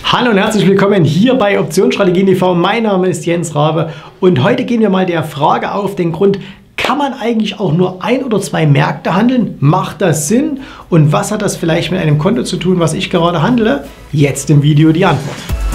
Hallo und herzlich willkommen hier bei Optionsstrategien TV. Mein Name ist Jens Rabe und heute gehen wir mal der Frage auf den Grund: Kann man eigentlich auch nur ein oder zwei Märkte handeln? Macht das Sinn? Und was hat das vielleicht mit einem Konto zu tun, was ich gerade handle? Jetzt im Video die Antwort.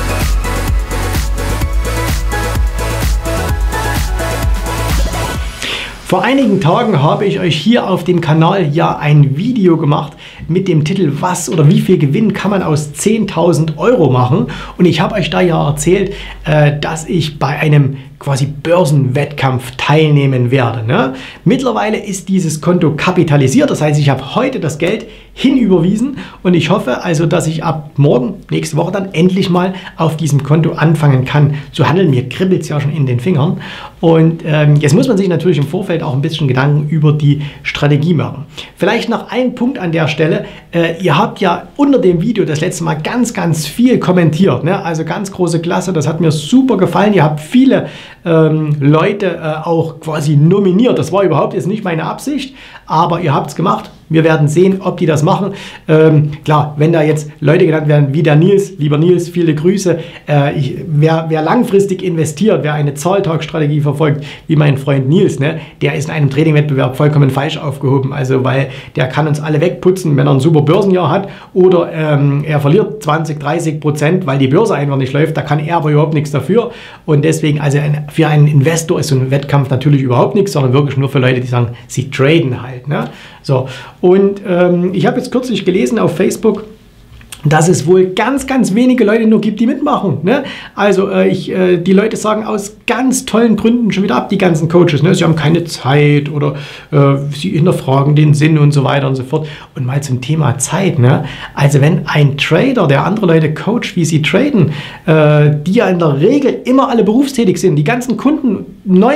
Vor einigen Tagen habe ich euch hier auf dem Kanal ja ein Video gemacht mit dem Titel "Was oder wie viel Gewinn kann man aus 10.000 Euro machen?" Und ich habe euch da ja erzählt, dass ich bei einem quasi Börsenwettkampf teilnehmen werde. Ne? Mittlerweile ist dieses Konto kapitalisiert, das heißt, ich habe heute das Geld hinüberwiesen und ich hoffe also, dass ich ab morgen, nächste Woche dann endlich mal auf diesem Konto anfangen kann zu handeln. Mir kribbelt es ja schon in den Fingern und jetzt muss man sich natürlich im Vorfeld auch ein bisschen Gedanken über die Strategie machen. Vielleicht noch ein Punkt an der Stelle: Ihr habt ja unter dem Video das letzte Mal ganz viel kommentiert, ne? Also ganz große Klasse, das hat mir super gefallen. Ihr habt viele Leute auch quasi nominiert. Das war überhaupt jetzt nicht meine Absicht, aber ihr habt es gemacht. Wir werden sehen, ob die das machen. Klar, wenn da jetzt Leute genannt werden wie der Nils, lieber Nils, viele Grüße. Wer langfristig investiert, wer eine Zahltagsstrategie verfolgt, wie mein Freund Nils, ne, der ist in einem Trading-Wettbewerb vollkommen falsch aufgehoben. Also, weil der kann uns alle wegputzen, wenn er ein super Börsenjahr hat oder er verliert 20-30%, weil die Börse einfach nicht läuft. Da kann er aber überhaupt nichts dafür. Und deswegen, also für einen Investor ist so ein Wettkampf natürlich überhaupt nichts, sondern wirklich nur für Leute, die sagen, sie traden halt. Ne? So, und ich habe jetzt kürzlich gelesen auf Facebook, dass es wohl ganz wenige Leute nur gibt, die mitmachen. Ne? Also die Leute sagen aus ganz tollen Gründen schon wieder ab, die ganzen Coaches. Ne? Sie haben keine Zeit oder sie hinterfragen den Sinn und so weiter und so fort. Und mal zum Thema Zeit. Ne? Also wenn ein Trader, der andere Leute coacht, wie sie traden, die ja in der Regel immer alle berufstätig sind, die ganzen Kunden,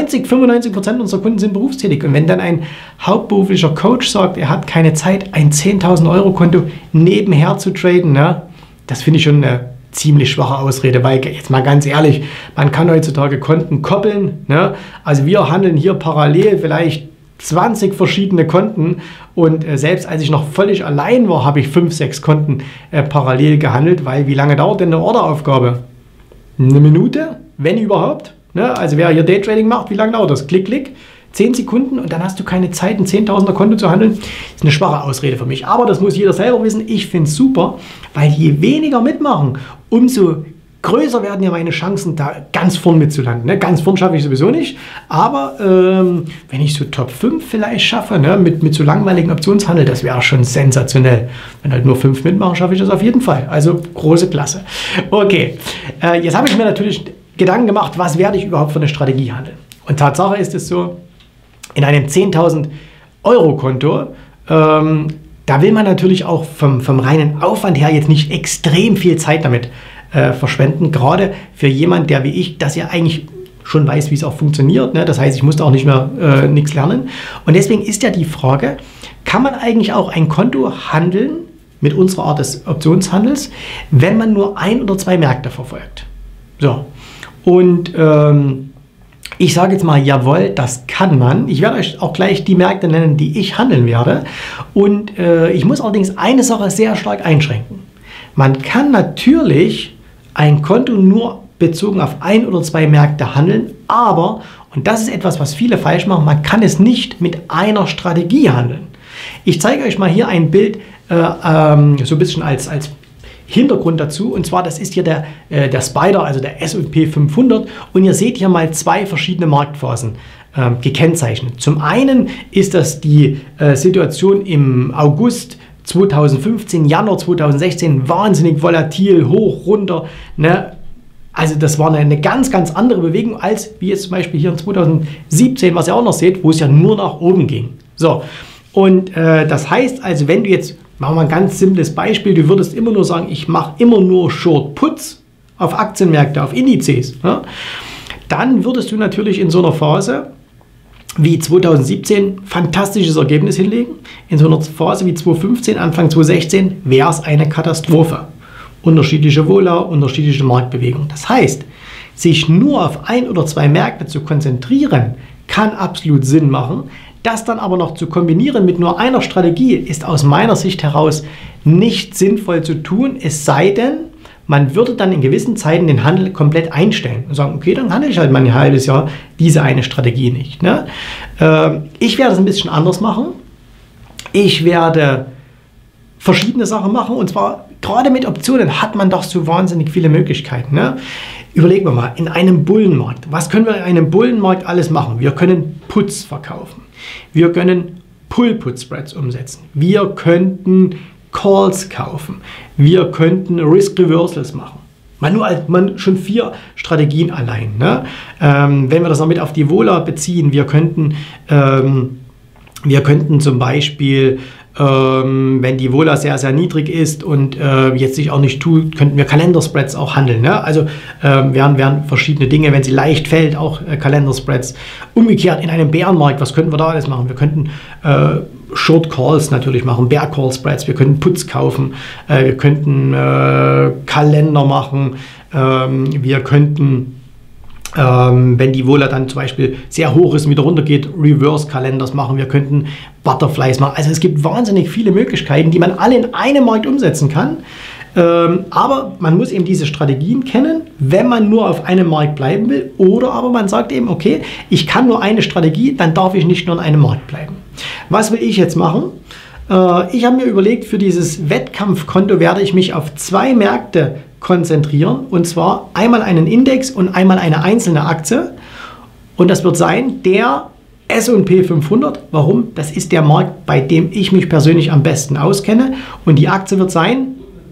95% unserer Kunden sind berufstätig. Und wenn dann ein hauptberuflicher Coach sagt, er hat keine Zeit, ein 10.000 Euro Konto nebenher zu traden, ne? Das finde ich schon eine ziemlich schwache Ausrede, weil jetzt mal ganz ehrlich, man kann heutzutage Konten koppeln. Ne? Also wir handeln hier parallel vielleicht 20 verschiedene Konten und selbst als ich noch völlig allein war, habe ich 5, 6 Konten parallel gehandelt, weil wie lange dauert denn eine Orderaufgabe? Eine Minute, wenn überhaupt. Ne? Also wer hier Daytrading macht, wie lange dauert das? Klick, klick. 10 Sekunden und dann hast du keine Zeit, ein 10.000er Konto zu handeln. Das ist eine schwache Ausrede für mich. Aber das muss jeder selber wissen. Ich finde es super, weil je weniger mitmachen, umso größer werden ja meine Chancen, da ganz vorn mitzulanden. Ne? Ganz vorn schaffe ich sowieso nicht. Aber wenn ich so Top 5 vielleicht schaffe, ne? mit so langweiligen Optionshandel, das wäre schon sensationell. Wenn halt nur 5 mitmachen, schaffe ich das auf jeden Fall. Also große Klasse. Okay, jetzt habe ich mir natürlich Gedanken gemacht, was werde ich überhaupt für eine Strategie handeln. Und Tatsache ist es so, in einem 10.000 Euro Konto, da will man natürlich auch vom reinen Aufwand her jetzt nicht extrem viel Zeit damit verschwenden. Gerade für jemanden, der wie ich das ja eigentlich schon weiß, wie es auch funktioniert. Ne? Das heißt, ich musste auch nicht mehr nichts lernen. Und deswegen ist ja die Frage, kann man eigentlich auch ein Konto handeln mit unserer Art des Optionshandels, wenn man nur ein oder zwei Märkte verfolgt? So, und ich sage jetzt mal, jawohl, das kann man. Ich werde euch auch gleich die Märkte nennen, die ich handeln werde. Und ich muss allerdings eine Sache sehr stark einschränken. Man kann natürlich ein Konto nur bezogen auf ein oder zwei Märkte handeln, aber, und das ist etwas, was viele falsch machen, man kann es nicht mit einer Strategie handeln. Ich zeige euch mal hier ein Bild, so ein bisschen als Hintergrund dazu, und zwar das ist hier der Spider, also der S&P 500, und ihr seht hier mal zwei verschiedene Marktphasen gekennzeichnet. Zum einen ist das die Situation im August 2015, Januar 2016, wahnsinnig volatil, hoch, runter, ne? Also das war eine ganz andere Bewegung als wie jetzt zum Beispiel hier in 2017, was ihr auch noch seht, wo es ja nur nach oben ging. So, und das heißt also, wenn du jetzt, machen wir mal ein ganz simples Beispiel, du würdest immer nur sagen, ich mache immer nur Short Puts auf Aktienmärkte, auf Indizes, ja? Dann würdest du natürlich in so einer Phase wie 2017 fantastisches Ergebnis hinlegen. In so einer Phase wie 2015, Anfang 2016 wäre es eine Katastrophe. Unterschiedliche Vola, unterschiedliche Marktbewegungen. Das heißt, sich nur auf ein oder zwei Märkte zu konzentrieren, kann absolut Sinn machen. Das dann aber noch zu kombinieren mit nur einer Strategie ist aus meiner Sicht heraus nicht sinnvoll zu tun, es sei denn, man würde dann in gewissen Zeiten den Handel komplett einstellen und sagen, okay, dann handle ich halt mal ein halbes Jahr diese eine Strategie nicht. Ne? Ich werde es ein bisschen anders machen. Ich werde verschiedene Sachen machen, und zwar gerade mit Optionen hat man doch so wahnsinnig viele Möglichkeiten. Ne? Überlegen wir mal, in einem Bullenmarkt, was können wir in einem Bullenmarkt alles machen? Wir können Puts verkaufen, wir können Pull-Put-Spreads umsetzen, wir könnten Calls kaufen, wir könnten Risk-Reversals machen. Man schon 4 Strategien allein. Ne? Wenn wir das noch mit auf die Vola beziehen, wir könnten zum Beispiel, wenn die Vola sehr, sehr niedrig ist und jetzt sich auch nicht tut, könnten wir Kalenderspreads auch handeln. Ne? Also wären verschiedene Dinge, wenn sie leicht fällt, auch Kalenderspreads. Umgekehrt in einem Bärenmarkt, was könnten wir da alles machen? Wir könnten Short Calls natürlich machen, Bear Call Spreads, wir könnten Puts kaufen, wir könnten Kalender machen, wir könnten wenn die Vola dann zum Beispiel sehr hoch ist und wieder runter geht, Reverse-Kalenders machen, wir könnten Butterflies machen. Also es gibt wahnsinnig viele Möglichkeiten, die man alle in einem Markt umsetzen kann. Aber man muss eben diese Strategien kennen, wenn man nur auf einem Markt bleiben will. Oder aber man sagt eben, okay, ich kann nur eine Strategie, dann darf ich nicht nur in einem Markt bleiben. Was will ich jetzt machen? Ich habe mir überlegt, für dieses Wettkampfkonto werde ich mich auf 2 Märkte konzentrieren, und zwar einmal einen Index und einmal eine einzelne Aktie, und das wird sein der S&P 500. Warum? Das ist der Markt, bei dem ich mich persönlich am besten auskenne, und die Aktie wird sein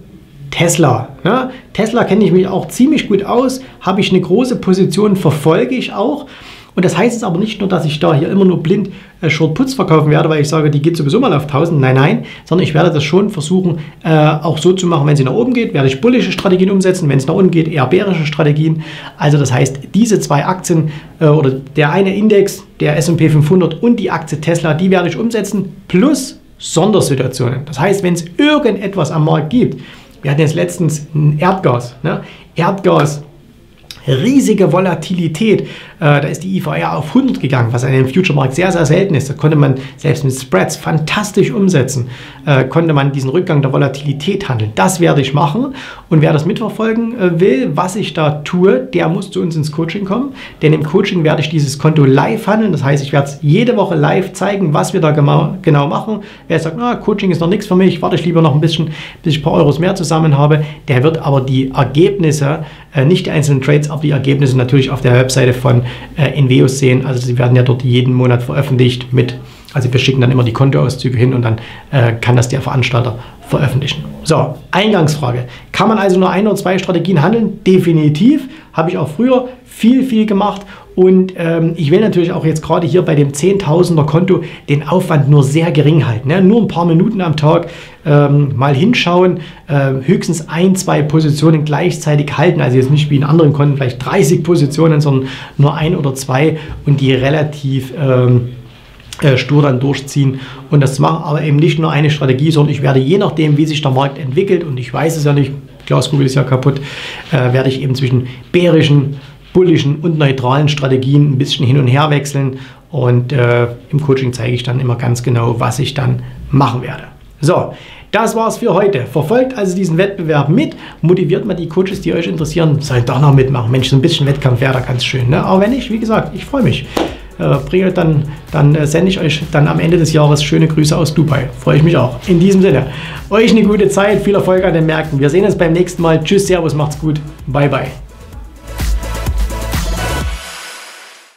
Tesla. Ja, Tesla kenne ich mich auch ziemlich gut aus, habe ich eine große Position, verfolge ich auch. Und das heißt jetzt aber nicht nur, dass ich da hier immer nur blind Short Puts verkaufen werde, weil ich sage, die geht sowieso mal auf 1000. Nein, sondern ich werde das schon versuchen, auch so zu machen, wenn sie nach oben geht, werde ich bullische Strategien umsetzen, wenn es nach unten geht, eher bärische Strategien. Also das heißt, diese 2 Aktien oder der eine Index, der S&P 500 und die Aktie Tesla, die werde ich umsetzen, plus Sondersituationen. Das heißt, wenn es irgendetwas am Markt gibt, wir hatten jetzt letztens ein Erdgas, ne? Erdgas, riesige Volatilität, da ist die IVR auf 100 gegangen, was in dem Future-Markt sehr, sehr selten ist. Da konnte man selbst mit Spreads fantastisch umsetzen, konnte man diesen Rückgang der Volatilität handeln. Das werde ich machen, und wer das mitverfolgen will, was ich da tue, der muss zu uns ins Coaching kommen, denn im Coaching werde ich dieses Konto live handeln. Das heißt, ich werde es jede Woche live zeigen, was wir da genau machen. Wer sagt, Coaching ist noch nichts für mich, warte ich lieber noch ein bisschen, bis ich ein paar Euros mehr zusammen habe, der wird aber die Ergebnisse, nicht die einzelnen Trades, aber die Ergebnisse natürlich auf der Webseite von Enveus sehen. Also sie werden ja dort jeden Monat veröffentlicht also wir schicken dann immer die Kontoauszüge hin, und dann kann das der Veranstalter veröffentlichen. So, Eingangsfrage. Kann man also nur 1 oder 2 Strategien handeln? Definitiv. Habe ich auch früher viel gemacht. Und ich will natürlich auch jetzt gerade hier bei dem 10.000er Konto den Aufwand nur sehr gering halten. Ne? Nur ein paar Minuten am Tag mal hinschauen, höchstens 1, 2 Positionen gleichzeitig halten. Also jetzt nicht wie in anderen Konten vielleicht 30 Positionen, sondern nur 1 oder 2 und die relativ stur dann durchziehen und das machen. Aber eben nicht nur eine Strategie, sondern ich werde, je nachdem, wie sich der Markt entwickelt, und ich weiß es ja nicht, Glaskugel ist ja kaputt, werde ich eben zwischen bärischen, bullischen und neutralen Strategien ein bisschen hin und her wechseln, und im Coaching zeige ich dann immer ganz genau, was ich dann machen werde. So, das war's für heute. Verfolgt also diesen Wettbewerb mit, motiviert mal die Coaches, die euch interessieren, sollen doch noch mitmachen. Mensch, so ein bisschen Wettkampf wäre da ganz schön. Ne? Aber wenn nicht, wie gesagt, ich freue mich. Dann sende ich euch dann am Ende des Jahres schöne Grüße aus Dubai. Freue ich mich auch. In diesem Sinne, euch eine gute Zeit, viel Erfolg an den Märkten. Wir sehen uns beim nächsten Mal. Tschüss, Servus, macht's gut. Bye, bye.